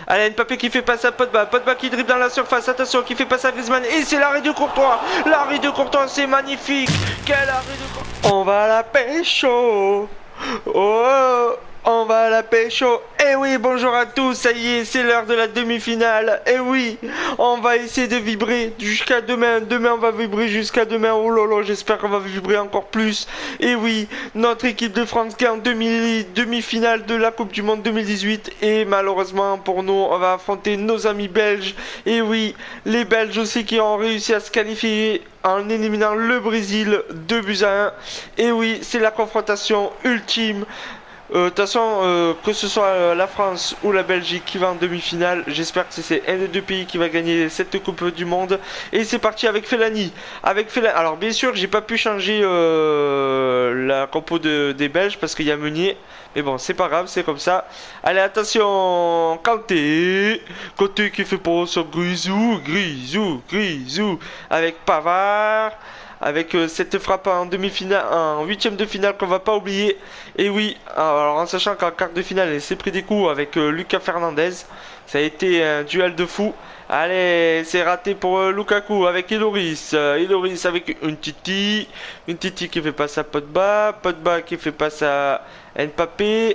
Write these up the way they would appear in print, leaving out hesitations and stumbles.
Allez, Mbappé qui fait passer à Pogba. Pogba qui dribble dans la surface. Attention, qui fait passer à Griezmann. Et c'est l'arrêt de Courtois. L'arrêt de Courtois, c'est magnifique. Quel arrêt de Courtois. On va la pécho. Oh, on va la pécho. Eh oui, bonjour à tous, ça y est, c'est l'heure de la demi-finale. Eh oui, on va essayer de vibrer jusqu'à demain. Demain, on va vibrer jusqu'à demain. Oh là là, j'espère qu'on va vibrer encore plus. Eh oui, notre équipe de France qui est en demi-finale de la Coupe du Monde 2018. Et malheureusement pour nous, on va affronter nos amis belges. Eh oui, les Belges aussi qui ont réussi à se qualifier en éliminant le Brésil 2-1. Et oui, c'est la confrontation ultime. De toute façon, que ce soit la France ou la Belgique qui va en demi-finale, j'espère que c'est un des deux pays qui va gagner cette Coupe du Monde. Et c'est parti avec Fellaini. Alors bien sûr, j'ai pas pu changer la compo des Belges parce qu'il y a Meunier. Mais bon, c'est pas grave, c'est comme ça. Allez, attention, Kanté. Kanté qui fait pour sur Grisou. Avec Pavard. Avec cette frappe en demi-finale, en huitième de finale qu'on va pas oublier. Et oui, alors en sachant qu'en quart de finale, il s'est pris des coups avec Lucas Fernandez. Ça a été un duel de fou. Allez, c'est raté pour Lukaku avec Lloris. Lloris avec une Titi qui fait passer à Pogba qui fait passer à Mbappé,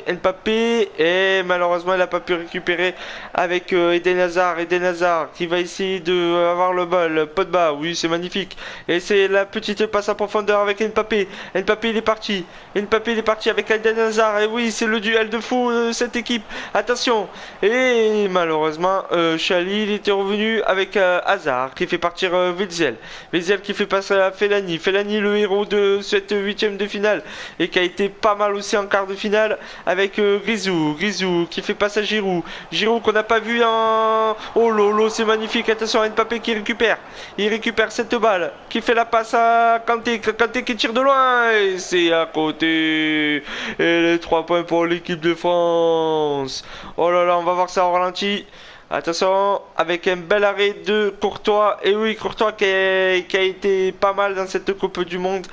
et malheureusement il n'a pas pu récupérer avec Eden Hazard qui va essayer de avoir le ball. Pogba, oui c'est magnifique. Et c'est la petite passe à profondeur avec Mbappé. Mbappé il est parti avec Eden Hazard. Et oui c'est le duel de fou cette équipe. Attention. Et malheureusement Chali il était revenu avec Hazard qui fait partir Witzel qui fait passer à Fellaini le héros de cette huitième de finale et qui a été pas mal aussi en quart de finale avec Grisou qui fait passer à Giroud qu'on n'a pas vu en... Oh lolo c'est magnifique. Attention à Mbappé qui récupère cette balle qui fait la passe à Kanté qui tire de loin et c'est à côté et les 3 points pour l'équipe de France. Oh là là on va voir ça au ralenti. Attention, avec un bel arrêt de Courtois. Et oui, Courtois qui a été pas mal dans cette Coupe du Monde.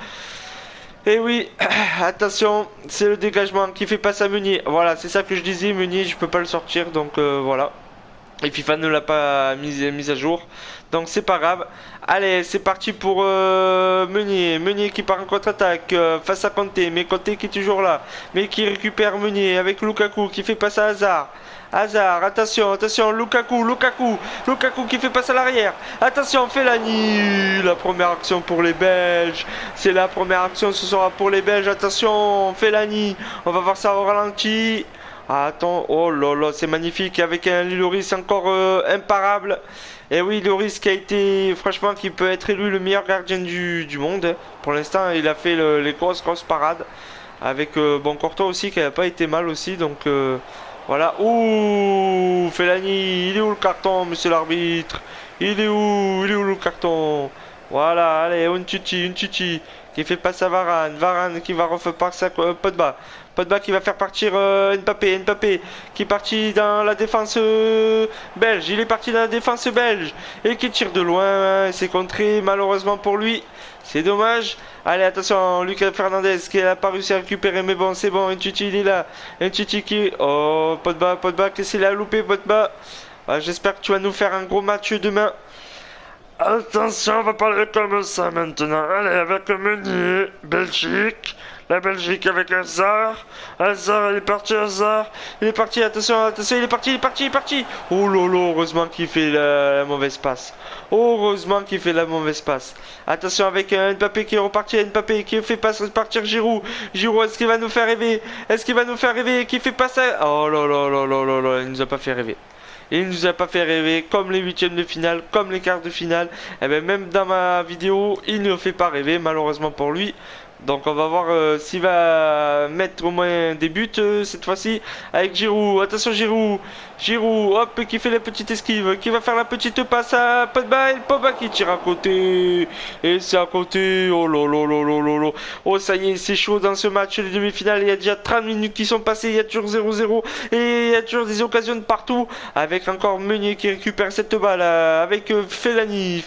Et oui, attention, c'est le dégagement qui fait passer à Meunier. Voilà, c'est ça que je disais, Meunier, je peux pas le sortir, donc voilà. Et FIFA ne l'a pas mis à jour. Donc c'est pas grave. Allez, c'est parti pour Meunier qui part en contre-attaque face à Kanté. Mais Kanté qui est toujours là. Mais qui récupère Meunier avec Lukaku qui fait passer à Hazard, attention, Lukaku qui fait passer à l'arrière. Attention, Fellaini. La première action pour les Belges. C'est la première action, ce sera pour les Belges. Attention, Fellaini. On va voir ça au ralenti. Attends, oh là là, c'est magnifique avec un Lloris encore imparable. Et oui, Lloris qui a été, franchement, qui peut être élu le meilleur gardien du monde. Pour l'instant, il a fait les grosses parades. Avec, bon, Courtois aussi qui n'a pas été mal aussi, donc voilà. Ouh, Fellaini, il est où le carton, monsieur l'arbitre? Il est où le carton? Voilà, allez, une Titi qui fait passer à Varane qui va refaire passer à Pogba qui va faire partir Mbappé qui est parti dans la défense belge. Il est parti dans la défense belge et qui tire de loin. C'est contré malheureusement pour lui. C'est dommage. Allez, attention, Lucas Fernandez qui n'a pas réussi à récupérer, mais bon, c'est bon. Titi il est là. Titi qui... Oh, Pogba, qu'est-ce qu'il a loupé, Pogba. J'espère que tu vas nous faire un gros match demain. Attention, on va parler comme ça maintenant. Allez, avec Meunier, Belgique. La Belgique avec Hazard. Il est parti, attention, il est parti. Oh lolo, heureusement qu'il fait la mauvaise passe. Attention avec Mbappé qui est reparti, Mbappé qui fait partir Giroud. Est-ce qu'il va nous faire rêver? Qui fait passer... Oh là là, il nous a pas fait rêver. Il nous a pas fait rêver, comme les huitièmes de finale, comme les quarts de finale. Et bien même dans ma vidéo, il ne fait pas rêver, malheureusement pour lui. Donc on va voir s'il va mettre au moins des buts cette fois-ci avec Giroud. Attention Giroud, hop, qui fait la petite esquive, qui va faire la petite passe à Pogba qui tire à côté. Et c'est à côté. Oh lolo. Oh ça y est, c'est chaud dans ce match, les demi-finales. Il y a déjà 30 minutes qui sont passées, il y a toujours 0-0 et il y a toujours des occasions de partout. Avec encore Meunier qui récupère cette balle avec Fellaini,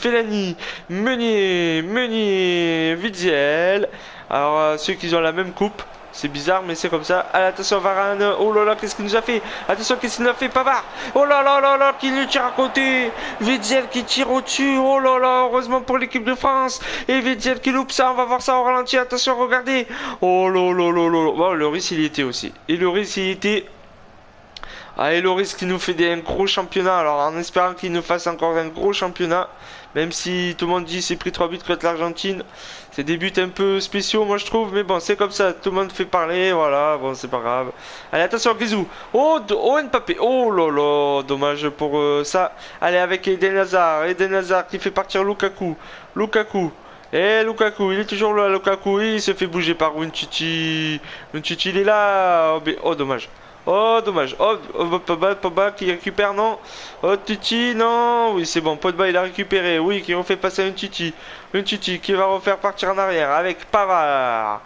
Meunier, Witzel. Alors ceux qui ont la même coupe, C'est bizarre, mais c'est comme ça. Allez, attention, Varane. Oh là là, qu'est-ce qu'il nous a fait? Attention, qu'est-ce qu'il nous a fait, Pavard? Oh là là là là, qui lui tire à côté. Witzel qui tire au-dessus. Oh là là, heureusement pour l'équipe de France. Et Witzel qui loupe ça. On va voir ça au ralenti. Attention, regardez. Oh là là là là là. Bon, Loris, il y était aussi. Et Loris, il y était. Allez, Loris qui nous fait un gros championnat. Alors, en espérant qu'il nous fasse encore un gros championnat. Même si tout le monde dit c'est pris 3 buts contre l'Argentine. C'est des buts un peu spéciaux, moi je trouve. Mais bon, c'est comme ça. Tout le monde fait parler. Voilà, bon, c'est pas grave. Allez, attention, Grisou. Oh, oh, Mbappé. Oh là là, dommage pour ça. Allez, avec Eden Hazard. Eden Hazard qui fait partir Lukaku. Lukaku. Et Lukaku, il est toujours là, Lukaku. Il se fait bouger par Umtiti. Umtiti, il est là. Oh, dommage. Oh, dommage. Oh, Pogba qui récupère, non. Oh, Titi, non. Oui, c'est bon. Pogba, il a récupéré. Oui, qui refait passer un Titi. Un Titi qui va refaire partir en arrière avec Pavard.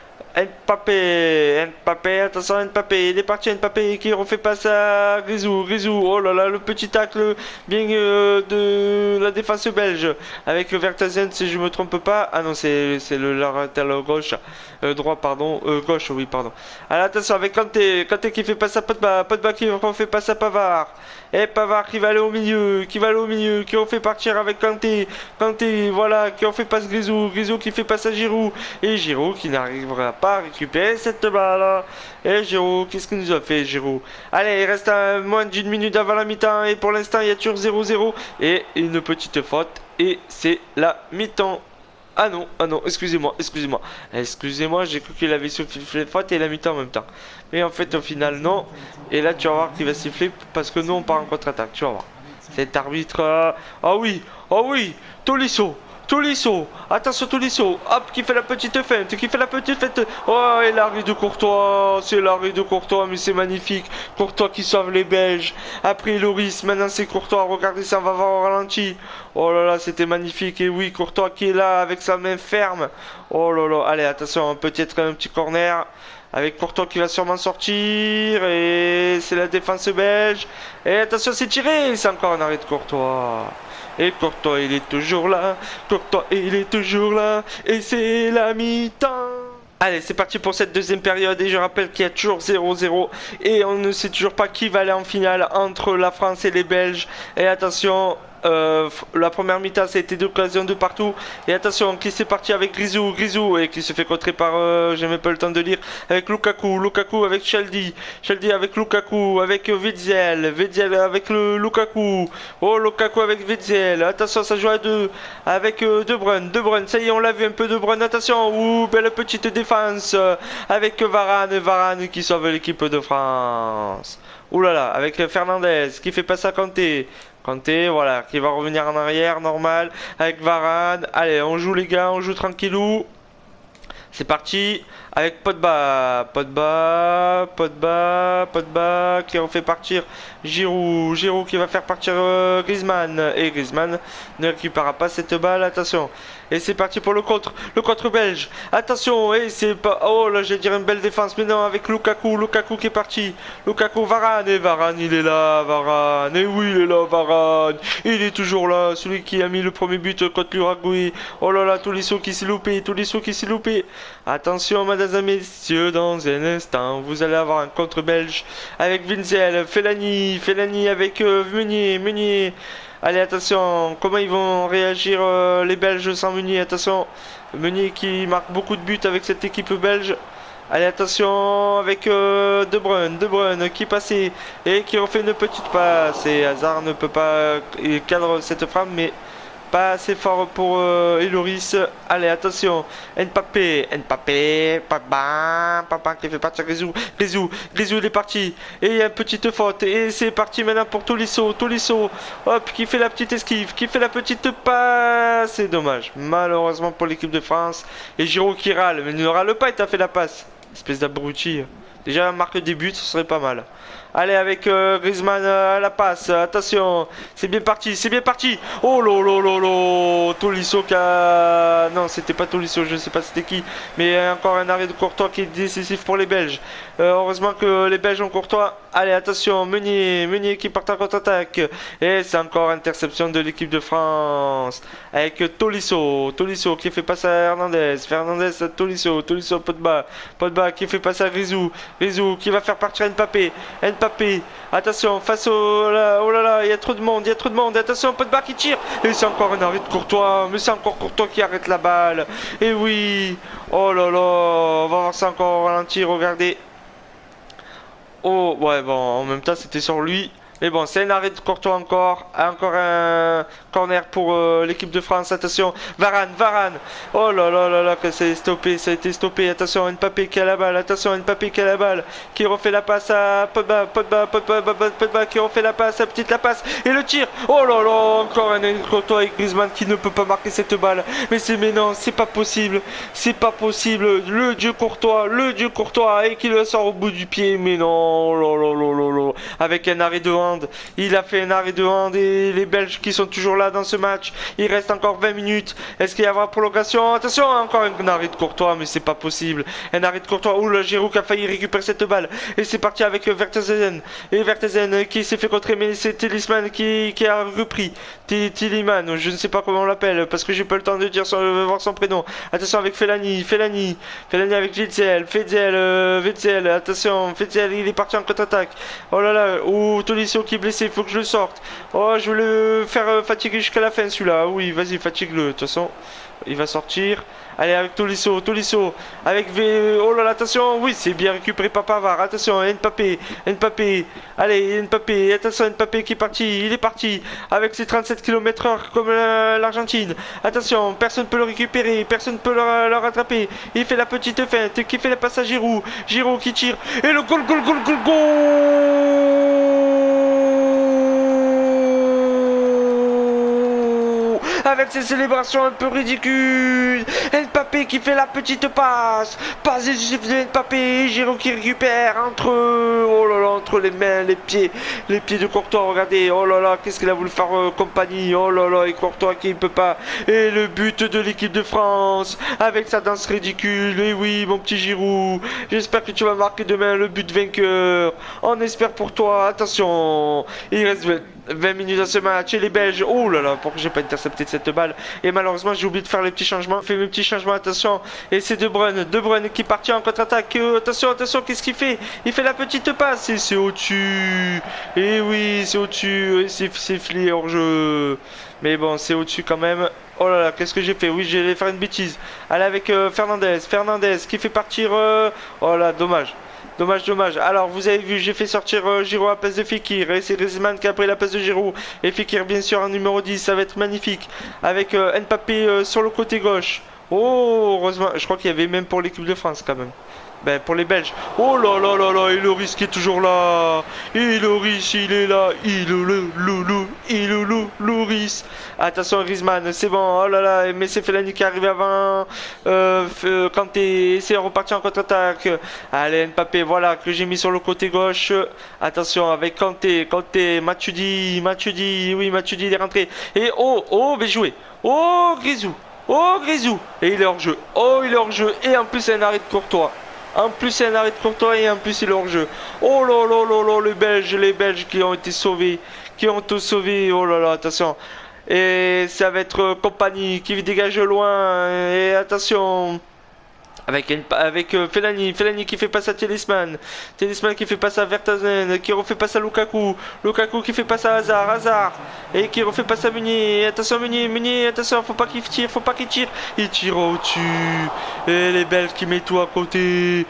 Mbappé, attention Mbappé, il est parti Mbappé qui refait passer à Grisou, oh là là, le petit tacle bien de la défense belge avec Vertonghen si je me trompe pas, ah non c'est le latéral gauche, droit pardon, gauche oui pardon. Allez attention avec Kanté qui fait passer à Pogba qui refait passer à Pavard. Et Pavard qui va aller au milieu, qui refait partir avec Kanté, voilà, qui refait passer Grisou qui fait passer à Giroud, et Giroud qui n'arrivera pas à récupérer cette balle. Et Giroud, qu'est-ce qu'il nous a fait Giroud? Allez, il reste moins d'une minute avant la mi-temps, et pour l'instant il y a toujours 0-0, et une petite faute, et c'est la mi-temps. Ah non, excusez-moi, j'ai cru qu'il avait sifflé faute et la mi-temps en même temps. Mais en fait, au final, non. Et là, tu vas voir qu'il va siffler parce que nous, on part en contre-attaque, tu vas voir. Cet arbitre... Ah oui, Tolisso, attention Tolisso, hop, qui fait la petite feinte, Oh, et l'arrêt de Courtois, c'est l'arrêt de Courtois, mais c'est magnifique. Courtois qui sauve les Belges. Après Loris, maintenant c'est Courtois, regardez ça, on va voir au ralenti. Oh là là, c'était magnifique, et oui, Courtois qui est là avec sa main ferme. Oh là là, allez, attention, peut-être un petit corner. Avec Courtois qui va sûrement sortir. Et c'est la défense belge. Et attention, c'est tiré. C'est encore un arrêt de Courtois. Et Courtois, il est toujours là. Et c'est la mi-temps. Allez, c'est parti pour cette deuxième période. Et je rappelle qu'il y a toujours 0-0. Et on ne sait toujours pas qui va aller en finale entre la France et les Belges. Et attention... la première mi-temps ça a été d'occasion de partout et attention qui s'est parti avec Grisou et qui se fait contrer par j'ai même pas le temps de lire avec Lukaku avec Sheldy avec Lukaku avec Witzel avec le Lukaku avec Witzel, attention ça joue à deux avec De Bruyne, ça y est on l'a vu un peu De Bruyne, attention, belle petite défense avec Varane qui sauve l'équipe de France. Ouh là là, avec Fernandez qui fait passer à Kanté, voilà, qui va revenir en arrière, normal, avec Varane. Allez, on joue les gars, on joue tranquillou. C'est parti, avec Pogba qui en fait partir Giroud qui va faire partir Griezmann. Et Griezmann ne récupérera pas cette balle, attention. Et c'est parti pour le contre belge. Attention, et c'est pas... Oh là, j'ai dire une belle défense, mais non, avec Lukaku qui est parti. Varane, et Varane, il est là, Varane. Et oui, il est là, Varane. Il est toujours là, celui qui a mis le premier but contre l'Uruguay. Oh là là, Tolisso qui s'est loupé. Attention, mesdames et messieurs, dans un instant, vous allez avoir un contre belge avec Witzel, Fellaini avec Meunier. Allez, attention, comment ils vont réagir les Belges sans Meunier? Attention, Meunier qui marque beaucoup de buts avec cette équipe belge. Allez, attention, avec De Bruyne qui passait et qui refait une petite passe. Et Hazard ne peut pas cadre cette frappe, mais pas assez fort pour Loris. Allez, attention, Mbappé, Papa qui fait partir Grisou, il est parti. Et il y a une petite faute. Et c'est parti maintenant pour Tolisso, hop, qui fait la petite esquive, qui fait la petite passe. C'est dommage, malheureusement pour l'équipe de France. Et Giroud qui râle, mais il ne râle pas, il t'a fait la passe. Espèce d'abruti. Déjà, marque des buts, ce serait pas mal. Allez, avec Griezmann à la passe. Attention, c'est bien parti, c'est bien parti. Oh là là là là. Tolisso qui a... Non, c'était pas Tolisso, je sais pas c'était qui. Mais encore un arrêt de Courtois qui est décisif pour les Belges. Heureusement que les Belges ont Courtois. Allez, attention, Meunier qui part en contre-attaque. Et c'est encore interception de l'équipe de France. Avec Tolisso qui fait passer à Hernandez. À Tolisso, Pogba qui fait passer à Grisou qui va faire partir Mbappé. Attention, face au... Oh là là, il y a trop de monde, attention, Pogba qui tire. Et c'est encore un arrêt de Courtois, mais c'est encore Courtois qui arrête la balle. Et oui, oh là là, on va voir ça encore au ralenti, regardez. Oh, ouais, bon, en même temps, c'était sur lui. Mais bon, c'est un arrêt de Courtois encore. Encore un corner pour l'équipe de France. Attention, Varane. Oh là là là là, que ça a été stoppé. Attention, Mbappé qui a la balle. Qui refait la passe à Pogba, qui refait la passe, la passe. Et le tir. Oh là là, encore un arrêt de Courtois avec Griezmann qui ne peut pas marquer cette balle. Mais non, c'est pas possible. Le dieu Courtois, et qui le sort au bout du pied. Mais non, oh là là là là là. Avec un arrêt de hand. Il a fait un arrêt de hand et les Belges qui sont toujours là dans ce match. Il reste encore 20 minutes. Est-ce qu'il y aura prolongation? Attention, encore un arrêt de Courtois, mais c'est pas possible. Un arrêt de Courtois. Ouh, le Giroud qui a failli récupérer cette balle. Et c'est parti avec Vertonghen. Et Vertonghen qui s'est fait contrer, mais c'est Tielemans qui a repris. Tielemans, je ne sais pas comment on l'appelle parce que j'ai pas le temps de dire voir son prénom. Attention avec Fellaini avec Witzel. Attention, Witzel, il est parti en contre-attaque. Oh là là, ouh, Tolisso qui est blessé, il faut que je le sorte. Oh, je vais le faire fatiguer jusqu'à la fin celui-là. Oui, vas-y, fatigue-le. De toute façon, il va sortir. Allez, avec Tolisso. Avec Oh là là, attention. Oui, c'est bien récupéré par Pavard. Attention, Mbappé. Allez, Mbappé. Attention, Mbappé qui est parti. Il est parti. Avec ses 37 km/h comme l'Argentine. Attention, personne ne peut le récupérer. Personne ne peut le rattraper. Il fait la petite feinte. Qui fait la passe à Giroud. Giroud qui tire. Et le goal. Avec ses célébrations un peu ridicules. Mbappé qui fait la petite passe. Passe décisive de Mbappé. Giroud qui récupère oh là là, entre les mains, les pieds de Courtois. Regardez, oh là là, qu'est-ce qu'il a voulu faire compagnie. Oh là là, et Courtois qui ne peut pas. Et le but de l'équipe de France avec sa danse ridicule. Et oui, mon petit Giroud, j'espère que tu vas marquer demain le but vainqueur. On espère pour toi. Attention, il reste 20 minutes dans ce match et les Belges, oh là là, pourquoi j'ai pas intercepté cette balle? Et malheureusement j'ai oublié de faire les petits changements. Fait mes petits changements, attention. Et c'est De Bruyne qui partit en contre-attaque. Attention, qu'est-ce qu'il fait? Il fait la petite passe et c'est au-dessus. Et oui, c'est au-dessus. Et c'est flié hors jeu. Mais bon, c'est au-dessus quand même. Oh là là, qu'est-ce que j'ai fait? Oui, j'allais faire une bêtise. Allez avec Fernandez qui fait partir. Oh là, dommage. Alors, vous avez vu, j'ai fait sortir Giroud à la place de Fekir. Et c'est Griezmann qui a pris la place de Giroud. Et Fekir, bien sûr, en numéro 10. Ça va être magnifique. Avec Mbappé sur le côté gauche. Oh, heureusement. Je crois qu'il y avait même pour l'équipe de France, quand même. Ben, pour les Belges. Oh là là là là. Et Loris qui est toujours là. Et Loris, il est là. Loris. Attention, Griezmann, c'est bon. Oh là là. Mais c'est Fellaini qui est arrivé avant. Kanté. C'est reparti en contre-attaque. Allez, Mbappé, voilà, que j'ai mis sur le côté gauche. Attention, avec Kanté. Matuidi. Oui, Matuidi, il est rentré. Et bien joué. Oh, Grisou. Et il est hors jeu. Et en plus, c'est un arrêt de Courtois. Et en plus il est hors jeu. Oh là là là là, les Belges qui ont été sauvés. Oh là là, attention. Et ça va être compagnie qui dégage loin. Et attention. Avec Fellaini qui fait passer à Tielemans qui fait passer à Vertonghen, qui refait passer à Lukaku qui fait passer à Hazard, et qui refait passer à Meunier. Attention Meunier, attention, faut pas qu'il tire, il tire au-dessus. Et les Belges qui met tout à côté.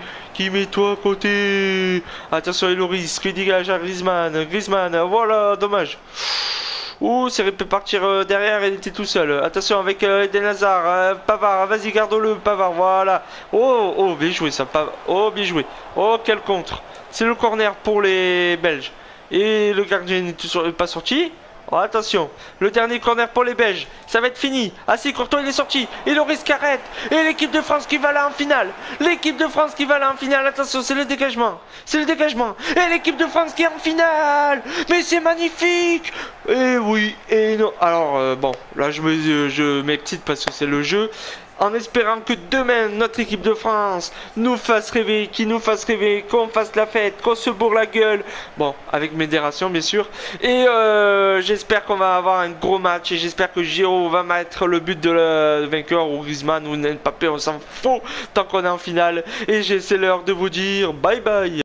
Attention, et Loris qui dégage à Griezmann, voilà, dommage. Ouh, c'est peut partir derrière, il était tout seul. Attention avec Eden Hazard, Pavard, vas-y, garde-le, Pavard, voilà. Oh, bien joué ça, Pavard. Oh, bien joué. Oh, quel contre. C'est le corner pour les Belges. Et le gardien n'est pas sorti. Oh, attention, le dernier corner pour les Belges, ça va être fini. Ah si, Courtois il est sorti, et le risque arrête. Et l'équipe de France qui va là en finale. L'équipe de France qui va là en finale, attention, c'est le dégagement. C'est le dégagement. Et l'équipe de France qui est en finale. Mais c'est magnifique. Et oui, et non. Alors, bon, là je m'excite parce que c'est le jeu. En espérant que demain notre équipe de France nous fasse rêver, qu'il nous fasse rêver, qu'on fasse la fête, qu'on se bourre la gueule. Bon, avec modération bien sûr. Et j'espère qu'on va avoir un gros match et j'espère que Giroud va mettre le but de le vainqueur ou Griezmann ou Mbappé, on s'en fout tant qu'on est en finale. Et c'est l'heure de vous dire bye bye.